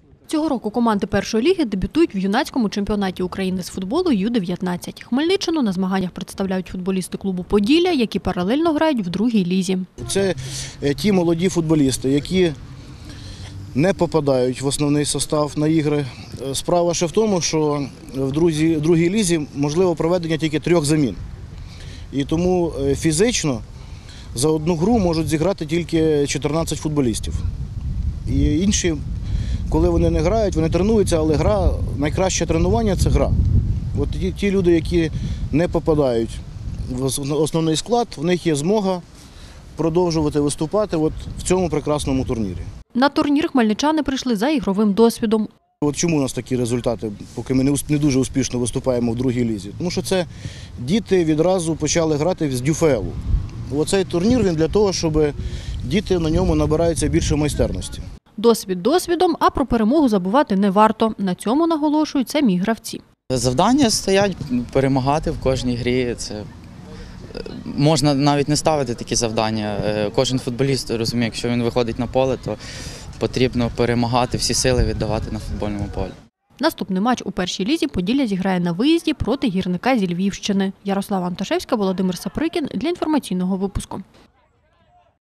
Цього року команди першої ліги дебютують в юнацькому чемпіонаті України з футболу Ю-19. Хмельниччину на змаганнях представляють футболісти клубу «Поділля», які паралельно грають в другій лізі. Це ті молоді футболісти, які не попадають в основний состав на ігри. Справа ще в тому, що в другій лізі можливо проведення тільки 3 замін. І тому фізично за одну гру можуть зіграти тільки 14 футболістів. І інші, коли вони не грають, вони тренуються, але найкраще тренування – це гра. От ті люди, які не попадають в основний склад, в них є змога продовжувати виступати в цьому прекрасному турнірі. На турнір хмельничани прийшли за ігровим досвідом. Чому у нас такі результати, поки ми не дуже успішно виступаємо в другій лізі? Тому що це діти відразу почали грати з ДЮФЛу. Оцей турнір він для того, щоб діти на ньому набираються більше майстерності. Досвід досвідом, а про перемогу забувати не варто. На цьому наголошують самі гравці. Завдання стоять перемагати в кожній грі. Можна навіть не ставити такі завдання. Кожен футболіст розуміє, якщо він виходить на поле, то потрібно перемагати, всі сили віддавати на футбольному полі. Наступний матч у першій лізі «Поділля» зіграє на виїзді проти «Гірника» зі Львівщини. Ярослава Анташевська, Володимир Саприкін для інформаційного випуску.